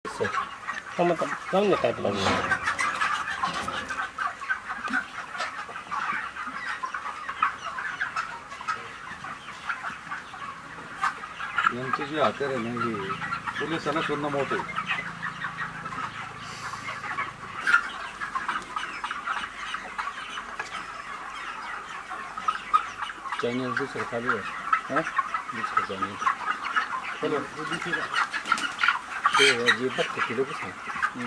जाऊन काय यांचे जे हत्यार आहे ना हे पोलिसांना शोधणं मोठं आहे. चॅनल दुसरं चालू आहे दुसरं चॅनल चलो ते जे बघते ते लोक सांग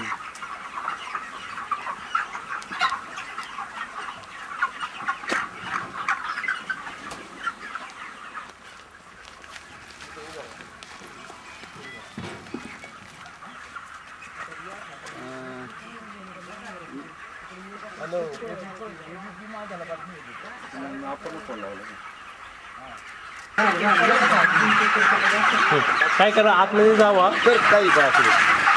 हॅलो आपण फोन लावला काय करा आतमध्ये जावा तर काही काय असेल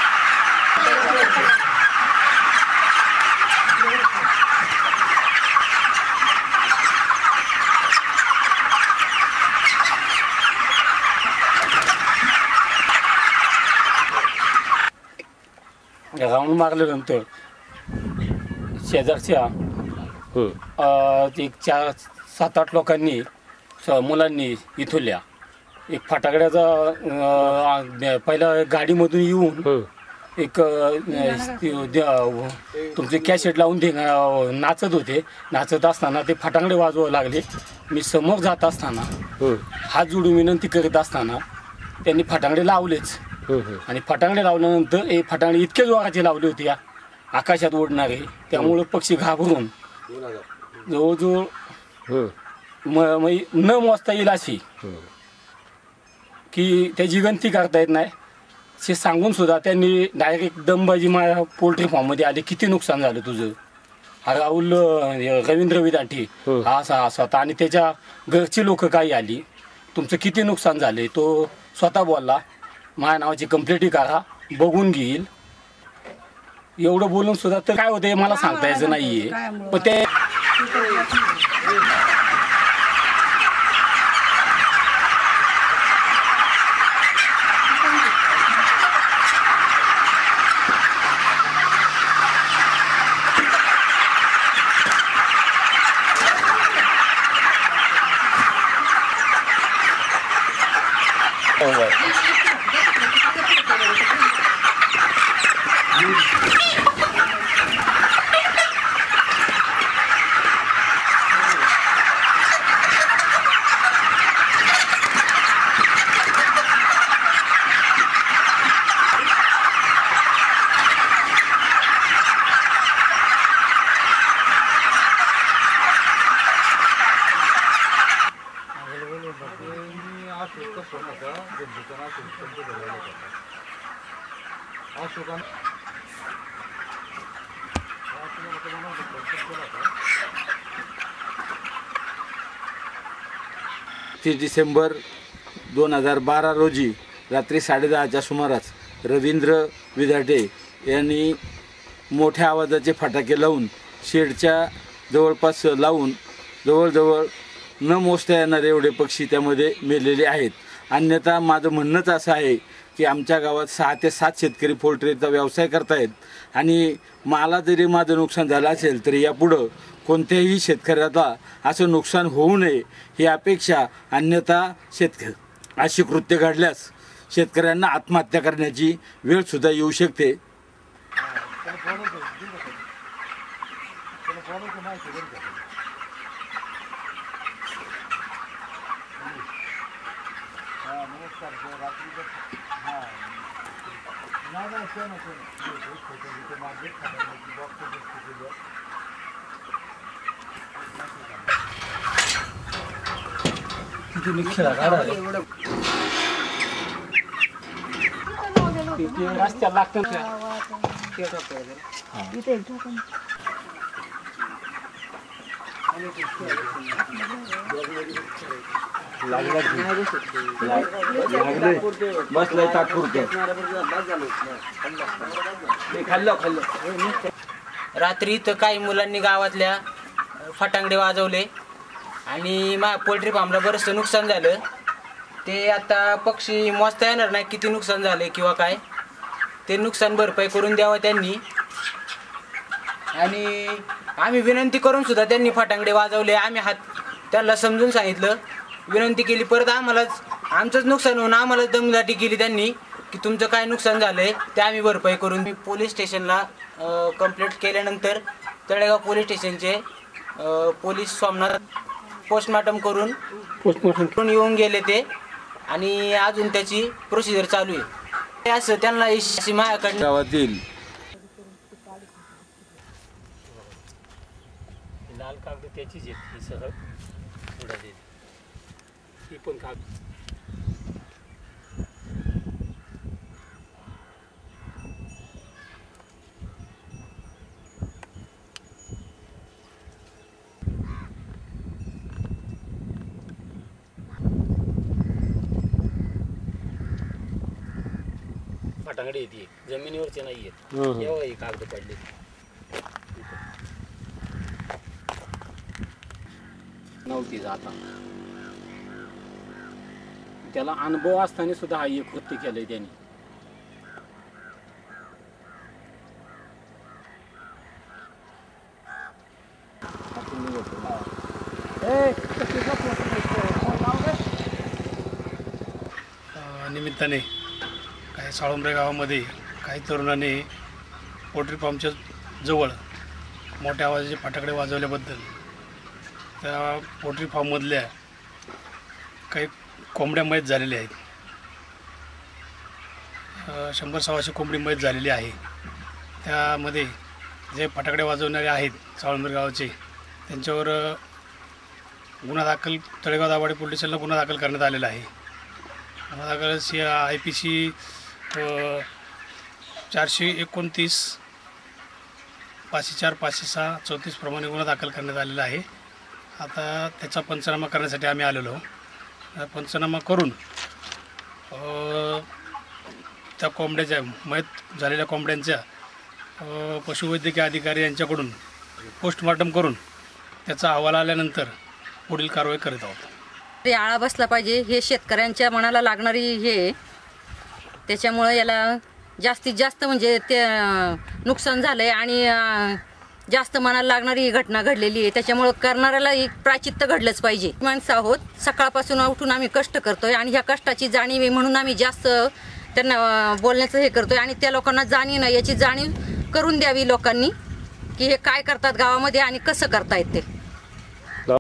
राऊंड मारल्यानंतर शेजारच्या एक 4-7-8 लोकांनी मुलांनी इथल्या एक फटाकड्याचा पहिला गाडीमधून येऊन एक तुमचे कॅसेट लावून ते नाचत होते. नाचत असताना ते फटाकडे वाजवायला लागले. मी समोर जात असताना हात जोडून विनंती करीत असताना त्यांनी फटाकडे लावलेच आणि फटाकडे लावल्यानंतर हे फटाकडे इतके जोराचे लावले होते या आकाशात उडणारे. त्यामुळं पक्षी घाबरून जवळजवळ न मोजता येईल अशी की त्याची गणती करता येत नाही. ते सांगून सुद्धा त्यांनी डायरेक्ट दमबाजी माझ्या पोल्ट्री फार्ममध्ये आले. किती नुकसान झालं तुझं. हा राहुल रवींद्र विदाठी हा असा होता आणि त्याच्या घरची लोक काही आली. तुमचं किती नुकसान झाले तो स्वतः बोलला. माझ्या नावाची कंप्लेंट करा बघून घेईल. एवढं बोलून सुद्धा तर काय होतं मला सांगता यायचं नाहीये. पण ते डिसेंबर 2012 रोजी रात्री 10:30च्या सुमारास रवींद्र विदाटे यांनी मोठ्या आवाजाचे फटाके लावून शेडच्या जवळपास लावून जवळजवळ न मोजता येणारे एवढे पक्षी त्यामध्ये मेलेले आहेत. अन्यथा माझं म्हणणंच असं आहे की आमच्या गावात 6 ते 7 शेतकरी पोल्ट्रीचा व्यवसाय करतायत आणि मला जरी माझं नुकसान झालं असेल तरी यापुढं कोणत्याही शेतकऱ्याला असं नुकसान होऊ नये ही अपेक्षा. अन्यथा अशी कृत्य घडल्यास शेतकऱ्यांना आत्महत्या करण्याची वेळसुद्धा येऊ शकते. रस्त्याला लागतं बसलाय तात्पुरते रात्री तर काही मुलांनी गावातल्या फटांगडे वाजवले आणि पोल्ट्री फार्मला बरंचसं नुकसान झालं. ते आता पक्षी मोजता येणार नाही किती नुकसान झाले किंवा काय. ते नुकसान भरपाई करून द्यावं त्यांनी. आणि आम्ही विनंती करून सुद्धा त्यांनी फटांगडे वाजवले. आम्ही त्यांना समजून सांगितलं, विनंती केली, परत आमचंच नुकसान होऊन आम्हाला दमदाटी केली त्यांनी की तुमचं काय नुकसान झालंय ते आम्ही भरपाई करून. मी पोलीस स्टेशनला कंप्लेंट केल्यानंतर तळेगाव पोलीस स्टेशनचे पोलीस सोमनाथ पोस्टमॉर्टम करून येऊन गेले ते, आणि अजून त्याची प्रोसिजर चालू आहे. असं त्यांना अशी माझ्याकडनं गावातील लाल कागद त्याचीच आहेत ही सह पुढे देईल ही पण कागद. फटांगडे येते जमिनीवरचे नाही आहेत. एवढा ही कागद पडले. नव्हती जाता त्याला अनुभव असताना सुद्धा हा एक कृत्य केलंय त्यांनी. निमित्ताने काही साळुंबरे गावामध्ये काही तरुणांनी पोल्ट्री फार्मच्या जवळ मोठ्या आवाजाचे फटाकडे वाजवल्याबद्दल त्या पोल्ट्री फार्ममधल्या काही कोंबड्या मयत झालेल्या आहेत. 100-125 कोंबडी मयत झालेली आहे. त्यामध्ये जे फटाकडे वाजवणारे आहेत साळुंबरे गावाचे त्यांच्यावर गुन्हा दाखल तळेगाव दाभाडे पोलीस स्टेशनला गुन्हा दाखल करण्यात आलेला आहे. गुन्हा दाखल IPC 429, 504, 506, 34 प्रमाणे गुन्हा दाखल करण्यात आलेला आहे. आता त्याचा पंचनामा करण्यासाठी आम्ही आलेलो. पंचनामा करून त्या कोंबड्याच्या मयत झालेल्या कोंबड्यांच्या पशुवैद्यकीय अधिकारी यांच्याकडून पोस्टमॉर्टम करून त्याचा अहवाल आल्यानंतर पुढील कारवाई करीत आहोत. ते आळा बसला पाहिजे हे शेतकऱ्यांच्या मनाला लागणारी हे, त्याच्यामुळं याला जास्तीत जास्त म्हणजे ते नुकसान झालं आहे आणि जास्त मनाला लागणारी ही घटना घडलेली आहे. त्याच्यामुळं करणाऱ्याला एक प्रायचित्त घडलंच पाहिजे. माणसं आहोत, सकाळपासून उठून आम्ही कष्ट करतोय आणि ह्या कष्टाची जाणीव आहे म्हणून आम्ही जास्त त्यांना बोलण्याचं हे करतोय. आणि त्या लोकांना जाणीव नाही याची जाणीव करून द्यावी लोकांनी की हे काय करतात गावामध्ये आणि कसं करतायत ते.